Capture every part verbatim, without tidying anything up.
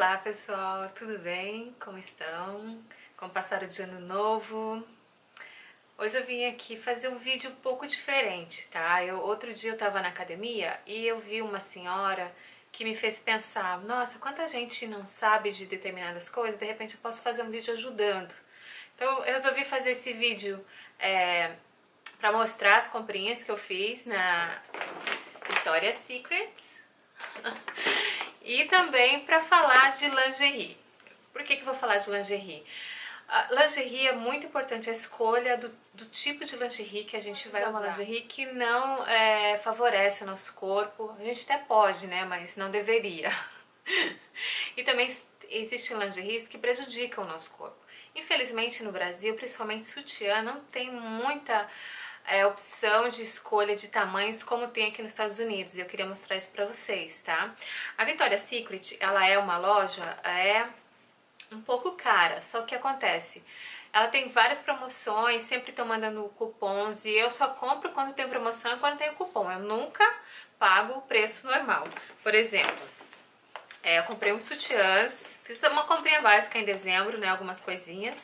Olá pessoal, tudo bem? Como estão? Como passaram de ano novo? Hoje eu vim aqui fazer um vídeo um pouco diferente, tá? Eu, outro dia eu tava na academia e eu vi uma senhora que me fez pensar, nossa, quanta gente não sabe de determinadas coisas, de repente eu posso fazer um vídeo ajudando. Então eu resolvi fazer esse vídeo é, para mostrar as comprinhas que eu fiz na Victoria's Secret e também para falar de lingerie. Por que que eu vou falar de lingerie? A lingerie é muito importante, a escolha do, do tipo de lingerie que a gente vai usar. Uma lingerie que não é, favorece o nosso corpo, a gente até pode, né, mas não deveria. E também existem lingeries que prejudicam o nosso corpo. Infelizmente no Brasil, principalmente sutiã, não tem muita é, opção de escolha de tamanhos como tem aqui nos Estados Unidos. E eu queria mostrar isso pra vocês, tá? A Victoria's Secret, ela é uma loja, é um pouco cara, só que o que acontece? Ela tem várias promoções, sempre estão mandando cupons e eu só compro quando tem promoção e quando tem cupom. Eu nunca pago o preço normal. Por exemplo, é, eu comprei uns sutiãs, fiz uma comprinha básica em dezembro, né, algumas coisinhas.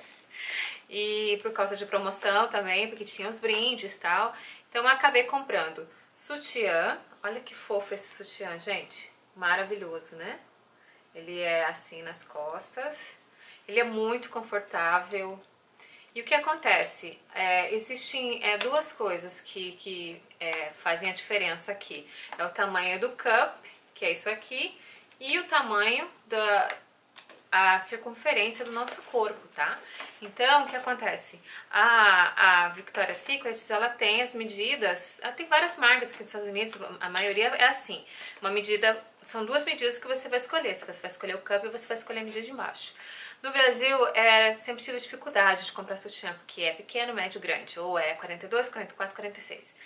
E por causa de promoção também, porque tinha os brindes e tal. Então eu acabei comprando sutiã. Olha que fofo esse sutiã, gente. Maravilhoso, né? Ele é assim nas costas. Ele é muito confortável. E o que acontece? É, existem é, duas coisas que, que é, fazem a diferença aqui. É o tamanho do cup, que é isso aqui, e o tamanho da a circunferência do nosso corpo, tá? Então, o que acontece? A, a Victoria's Secret, ela tem as medidas, ela tem várias marcas aqui nos Estados Unidos, a maioria é assim, uma medida, são duas medidas que você vai escolher, você vai escolher o cup e você vai escolher a medida de baixo. No Brasil, é, sempre tive dificuldade de comprar sutiã, porque é pequeno, médio, grande, ou é quarenta e dois, quarenta e quatro, quarenta e seis.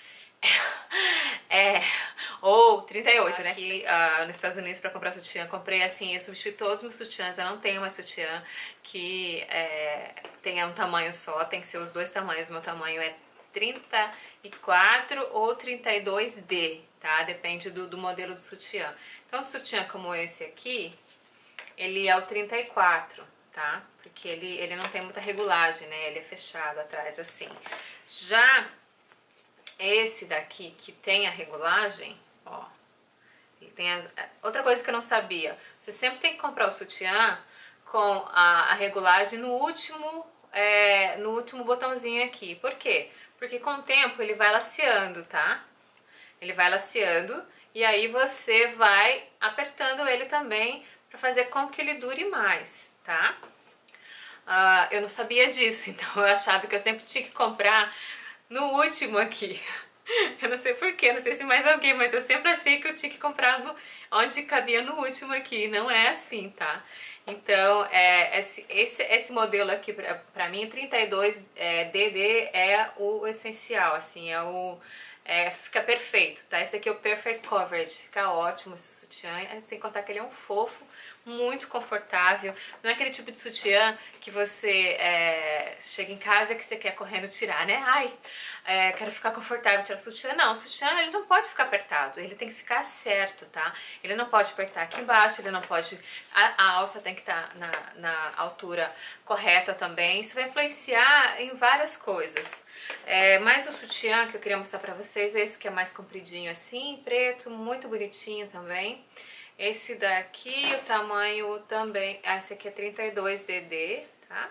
É, ou trinta e oito, né? Aqui uh, nos Estados Unidos pra comprar sutiã, comprei assim, eu substituí todos os meus sutiãs, eu não tenho uma sutiã que é, tenha um tamanho só, tem que ser os dois tamanhos, meu tamanho é trinta e quatro ou trinta e dois D, tá? Depende do, do modelo do sutiã. Então, um sutiã como esse aqui, ele é o trinta e quatro, tá? Porque ele, ele não tem muita regulagem, né? Ele é fechado atrás assim. Já esse daqui que tem a regulagem, ó, ele tem as... outra coisa que eu não sabia, você sempre tem que comprar o sutiã com a, a regulagem no último, é, no último botãozinho aqui. Por quê? Porque com o tempo ele vai laceando, tá? Ele vai laceando e aí você vai apertando ele também para fazer com que ele dure mais, tá? Uh, eu não sabia disso, então eu achava que eu sempre tinha que comprar no último aqui. Eu não sei porquê, não sei se mais alguém, mas eu sempre achei que eu tinha que comprar no, onde cabia no último aqui. Não é assim, tá? Então, é, esse, esse, esse modelo aqui, pra, pra mim, trinta e dois é, D D é o essencial, assim, é o... É, fica perfeito, tá? Esse aqui é o Perfect Coverage, fica ótimo esse sutiã, sem contar que ele é um fofo, muito confortável, não é aquele tipo de sutiã que você é, chega em casa que você quer correndo tirar, né? Ai, é, quero ficar confortável, tirar o sutiã. Não, o sutiã ele não pode ficar apertado, ele tem que ficar certo, tá? Ele não pode apertar aqui embaixo, ele não pode... A, a alça tem que estar na, na altura correta também, isso vai influenciar em várias coisas. É, mas o sutiã que eu queria mostrar pra vocês é esse que é mais compridinho assim, preto, muito bonitinho também. Esse daqui, o tamanho também, ah, esse aqui é trinta e dois D D, tá?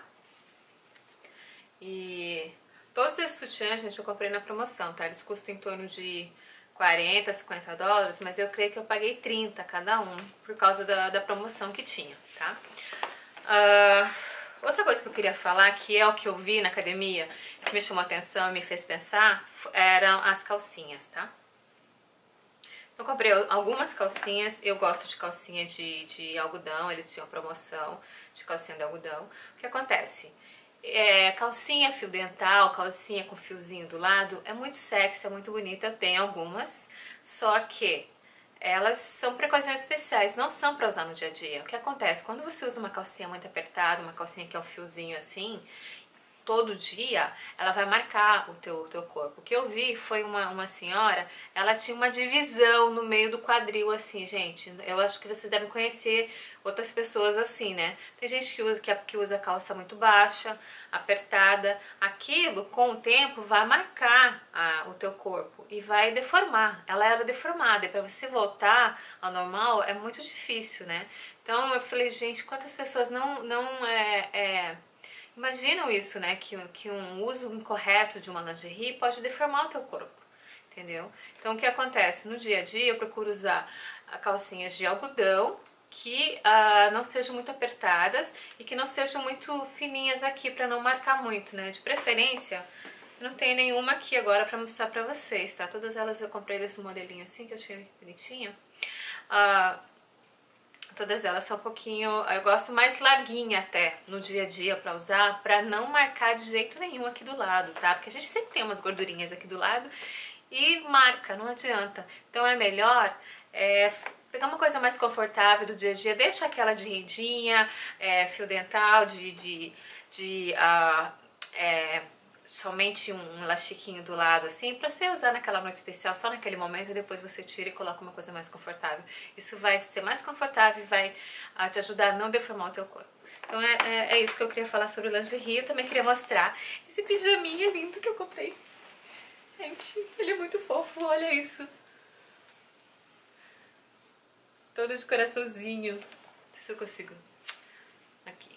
E todos esses sutiãs, gente, eu comprei na promoção, tá? Eles custam em torno de quarenta, cinquenta dólares, mas eu creio que eu paguei trinta cada um, por causa da, da promoção que tinha, tá? Uh, outra coisa que eu queria falar, que é o que eu vi na academia, que me chamou a atenção e me fez pensar, eram as calcinhas, tá? Eu comprei algumas calcinhas, eu gosto de calcinha de, de algodão, eles tinham promoção de calcinha de algodão. O que acontece? É, calcinha fio dental, calcinha com fiozinho do lado, é muito sexy, é muito bonita, eu tenho algumas, só que elas são para ocasiões especiais, não são para usar no dia a dia. O que acontece? Quando você usa uma calcinha muito apertada, uma calcinha que é um fiozinho assim, todo dia, ela vai marcar o teu, o teu corpo. O que eu vi foi uma, uma senhora, ela tinha uma divisão no meio do quadril, assim, gente. Eu acho que vocês devem conhecer outras pessoas assim, né? Tem gente que usa, que, que usa calça muito baixa, apertada. Aquilo, com o tempo, vai marcar a, o teu corpo e vai deformar. Ela era deformada e para você voltar ao normal é muito difícil, né? Então eu falei, gente, quantas pessoas não, não é, é, imaginam isso, né? Que, que um uso incorreto de uma lingerie pode deformar o teu corpo, entendeu? Então o que acontece? No dia a dia eu procuro usar calcinhas de algodão que uh, não sejam muito apertadas e que não sejam muito fininhas aqui para não marcar muito, né? De preferência, não tem nenhuma aqui agora para mostrar para vocês, tá? Todas elas eu comprei desse modelinho assim que eu achei bonitinha. Uh, todas elas são um pouquinho, eu gosto mais larguinha até no dia a dia para usar, para não marcar de jeito nenhum aqui do lado, tá? Porque a gente sempre tem umas gordurinhas aqui do lado e marca, não adianta. Então é melhor é, pegar uma coisa mais confortável do dia a dia, deixa aquela de rendinha, é, fio dental, de, de, de uh, é, somente um elastiquinho do lado assim, pra você usar naquela noite especial, só naquele momento, e depois você tira e coloca uma coisa mais confortável. Isso vai ser mais confortável e vai uh, te ajudar a não deformar o teu corpo. Então é, é, é isso que eu queria falar sobre lingerie. Eu também queria mostrar esse pijaminha lindo que eu comprei. Gente, ele é muito fofo, olha isso. Todo de coraçãozinho. Não sei se eu consigo. Aqui.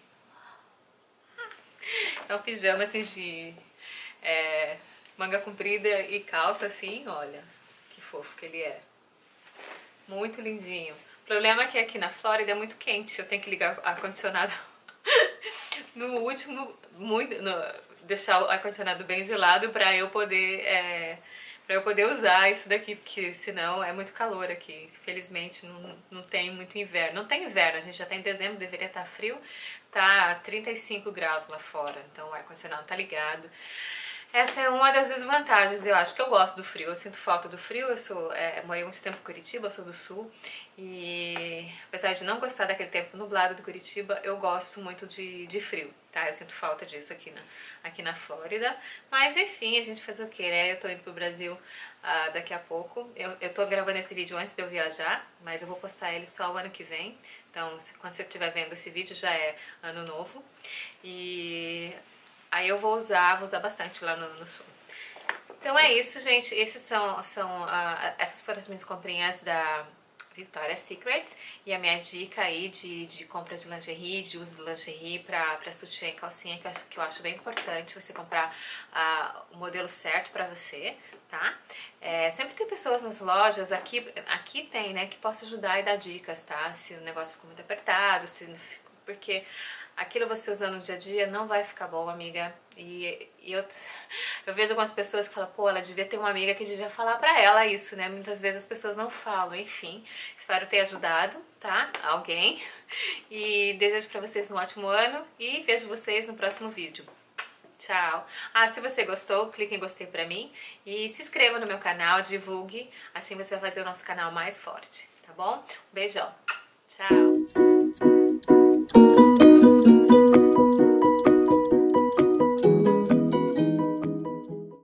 É um pijama assim de é, manga comprida e calça assim, olha. Que fofo que ele é. Muito lindinho. O problema é que aqui na Flórida é muito quente. Eu tenho que ligar o ar-condicionado no último... Muito, no, deixar o ar-condicionado bem gelado pra eu poder... É, Pra eu poder usar isso daqui, porque senão é muito calor aqui. Infelizmente não, não tem muito inverno. Não tem inverno, a gente já tá em dezembro, deveria estar frio. Tá trinta e cinco graus lá fora, então o ar-condicionado tá ligado. Essa é uma das desvantagens, eu acho que eu gosto do frio, eu sinto falta do frio, eu sou, é, morei muito tempo em Curitiba, eu sou do sul, e apesar de não gostar daquele tempo nublado de Curitiba, eu gosto muito de, de frio, tá? Eu sinto falta disso aqui na, aqui na Flórida, mas enfim, a gente faz o que, né? Eu tô indo pro Brasil uh, daqui a pouco, eu, eu tô gravando esse vídeo antes de eu viajar, mas eu vou postar ele só o ano que vem, então quando você estiver vendo esse vídeo já é ano novo, e... aí eu vou usar, vou usar bastante lá no, no sul. Então é isso, gente. Esses são, são, uh, essas foram as minhas comprinhas da Victoria's Secret. E a minha dica aí de, de compra de lingerie, de uso de lingerie pra, pra sutiã e calcinha, que eu acho, que eu acho bem importante você comprar uh, o modelo certo pra você, tá? É, sempre tem pessoas nas lojas, aqui, aqui tem, né, que posso ajudar e dar dicas, tá? Se o negócio ficou muito apertado, se não ficou, porque... aquilo você usando no dia a dia não vai ficar bom, amiga. E, e eu, eu vejo algumas pessoas que falam, pô, ela devia ter uma amiga que devia falar pra ela isso, né? Muitas vezes as pessoas não falam, enfim. Espero ter ajudado, tá? Alguém. E desejo pra vocês um ótimo ano e vejo vocês no próximo vídeo. Tchau! Ah, se você gostou, clique em gostei pra mim e se inscreva no meu canal, divulgue, assim você vai fazer o nosso canal mais forte, tá bom? Um beijão! Tchau!